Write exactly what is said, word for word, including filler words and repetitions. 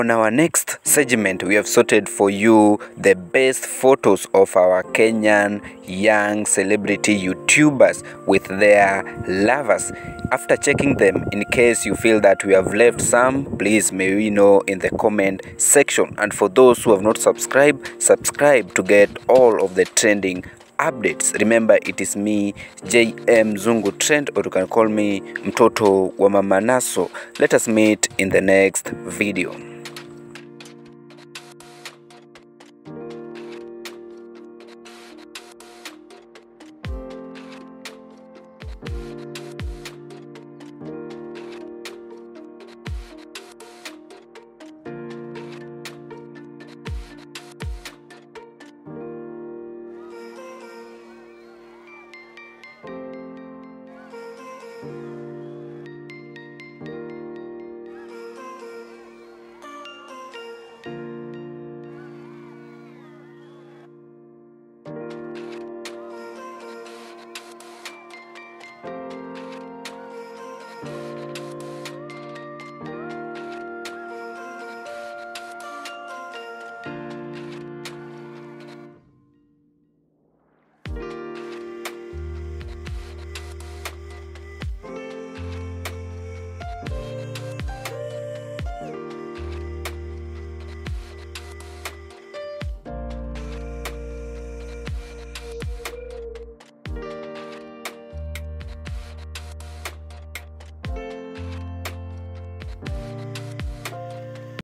On our next segment, we have sorted for you the best photos of our Kenyan young celebrity YouTubers with their lovers. After checking them, in case you feel that we have left some, please may we know in the comment section. And for those who have not subscribed, subscribe to get all of the trending updates. Remember, it is me, J M Zungu Trend, or you can call me Mtoto wa Mama Naso. Let us meet in the next video. you